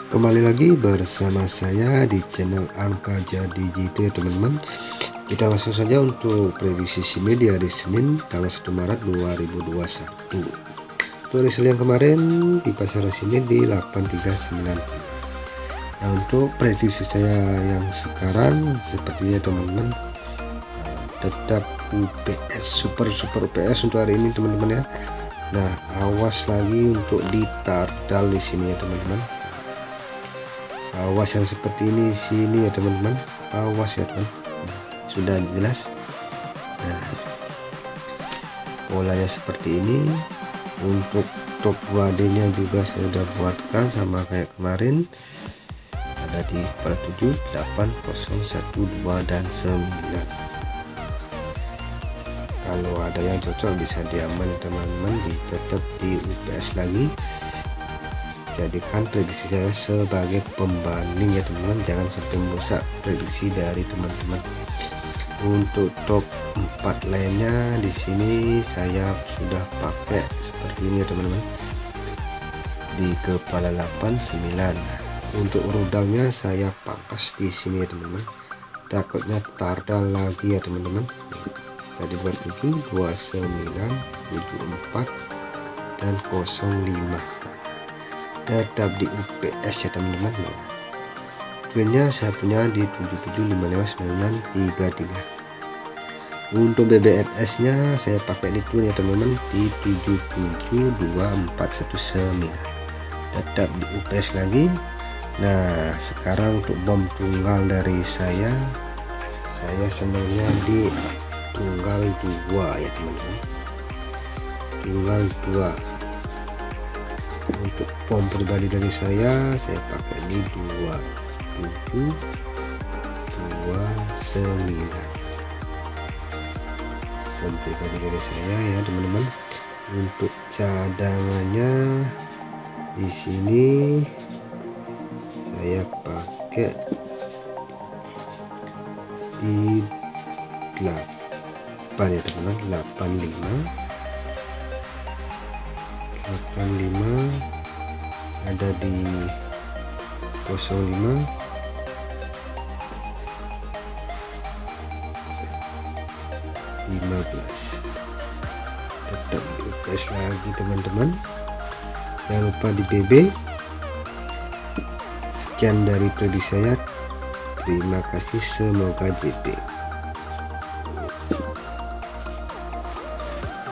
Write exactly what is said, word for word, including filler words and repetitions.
Kembali lagi bersama saya di channel Angka Jadi Jitu ya teman-teman. Kita langsung saja untuk prediksi sini di hari Senin tanggal satu Maret dua ribu dua puluh satu. Untuk hari Senin yang kemarin di pasar sini di delapan tiga sembilan. Nah, untuk prediksi saya yang sekarang sepertinya teman-teman, tetap U P S super super U P S untuk hari ini teman-teman ya. Nah, awas lagi untuk ditardal di sini ya teman-teman. Awas yang seperti ini sini ya teman-teman, awas ya teman. Sudah jelas. Nah, polanya seperti ini. Untuk top dua D nya juga saya sudah buatkan sama kayak kemarin, ada di kepala tujuh, delapan, nol, satu, dua dan sembilan. Kalau ada yang cocok bisa diaman teman-teman, di tetap di U P S lagi. Jadikan prediksi saya sebagai pembanding ya teman-teman, jangan sampai merusak prediksi dari teman-teman. Untuk top empat lainnya di sini saya sudah pakai seperti ini ya teman-teman, di kepala delapan, sembilan. Untuk rudalnya saya pangkas di sini ya teman-teman, takutnya tardal lagi ya teman-teman. Tadi buat tujuh, dua, sembilan, tujuh, empat dan nol lima. Tetap di U P S ya teman-teman. Twinnya saya punya di tujuh tujuh, lima lima, sembilan tiga tiga. Untuk B B F S nya saya pakai di twin ya teman-teman, di tujuh tujuh, dua empat, satu sembilan. Tetap di U P S lagi. Nah, sekarang untuk bom tunggal dari saya, saya senangnya di tunggal dua ya teman-teman, tunggal dua. Untuk bom pribadi dari saya saya pakai di dua tujuh, dua sembilan. Bom pribadi dari saya ya teman-teman. Untuk cadangannya di sini saya pakai di delapan ya teman-teman, delapan lima, delapan lima, ada di nol lima, lima belas. Tetap di U P S lagi teman-teman, jangan lupa di B B. Sekian dari prediksi saya, terima kasih, semoga J P.